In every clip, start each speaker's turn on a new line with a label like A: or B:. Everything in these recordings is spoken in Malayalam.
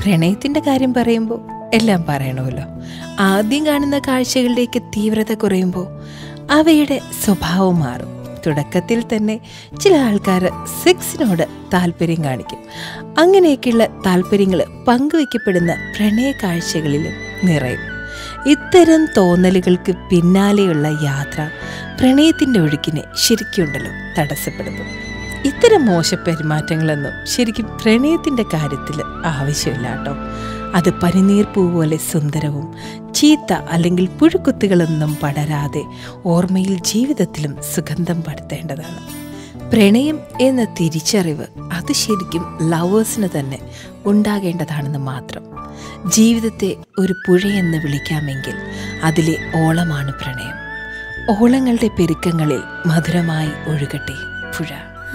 A: പ്രണയത്തിൻ്റെ കാര്യം പറയുമ്പോൾ എല്ലാം പറയണമല്ലോ. ആദ്യം കാണുന്ന കാഴ്ചകളിലേക്ക് തീവ്രത കുറയുമ്പോൾ അവയുടെ സ്വഭാവം മാറും. തുടക്കത്തിൽ തന്നെ ചില ആൾക്കാർ സെക്സിനോട് താല്പര്യം കാണിക്കും. അങ്ങനെയൊക്കെയുള്ള താല്പര്യങ്ങൾ പങ്കുവയ്ക്കപ്പെടുന്ന പ്രണയ കാഴ്ചകളിലും നിറയും. ഇത്തരം തോന്നലുകൾക്ക് പിന്നാലെയുള്ള യാത്ര പ്രണയത്തിൻ്റെ ഒഴുക്കിനെ ശരിക്കുണ്ടല്ലോ തടസ്സപ്പെടുത്തും. ഇത്തരം മോശപ്പെരുമാറ്റങ്ങളൊന്നും ശരിക്കും പ്രണയത്തിൻ്റെ കാര്യത്തിൽ ആവശ്യമില്ല കേട്ടോ. അത് പനിനീർ പൂ പോലെ സുന്ദരവും ചീത്ത അല്ലെങ്കിൽ പുഴുക്കുത്തുകളൊന്നും പടരാതെ ഓർമ്മയിൽ ജീവിതത്തിലും സുഗന്ധം പടുത്തേണ്ടതാണ്. പ്രണയം എന്ന തിരിച്ചറിവ് അത് ശരിക്കും ലവേഴ്സിന് തന്നെ ഉണ്ടാകേണ്ടതാണെന്ന് മാത്രം. ജീവിതത്തെ ഒരു പുഴയെന്ന് വിളിക്കാമെങ്കിൽ അതിലെ ഓളമാണ് പ്രണയം. ഓളങ്ങളുടെ പെരുക്കങ്ങളിൽ മധുരമായി ഒഴുകട്ടെ പുഴ.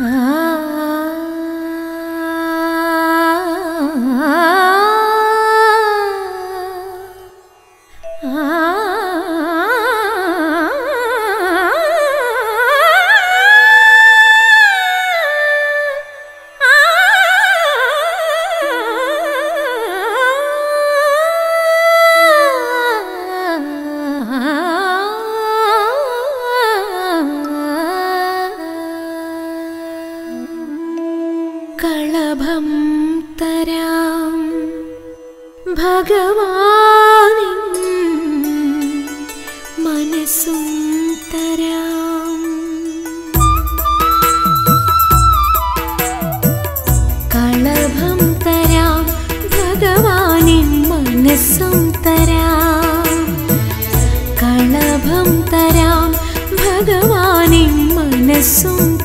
B: കളഭം തരാം ഭഗവാനിൻ മനസ്സും തരാം. കളഭം തരാം ഭഗവാനിൻ മനസ്സും തരാം. കളഭം തരാം ഭഗവാനിൻ മനസ്സും